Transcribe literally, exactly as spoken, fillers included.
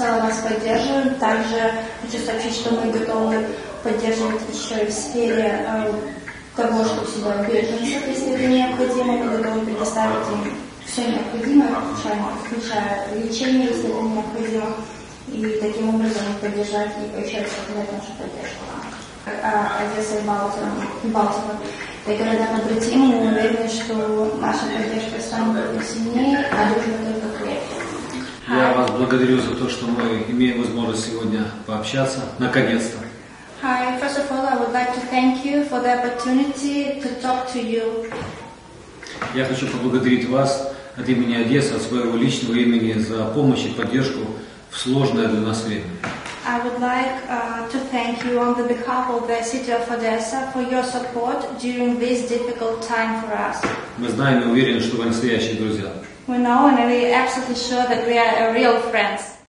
всецело вас поддерживаем. Также хочу сообщить, что мы готовы поддерживать еще и в сфере э, того, что сюда беженцев, если это необходимо. Мы готовы предоставить им все необходимое, включая, включая лечение, если это необходимо. И таким образом поддержать и еще раз показать нашу поддержку. Одесса и Балтика. Это города побратимы, мы уверены, что наша поддержка станет только сильнее, а дружба только крепче. Я вас благодарю за то, что мы имеем возможность сегодня пообщаться, наконец-то. Hi, first of all, I would like to thank you for the opportunity to talk to you. Я хочу поблагодарить вас от имени Одессы, от своего личного имени за помощь и поддержку в сложное для нас время. I would like uh, to thank you on the behalf of the city of Odessa for your support during this difficult time for us. Мы знаем и уверены, что вы настоящие друзья. We know and we are absolutely sure that we are real friends.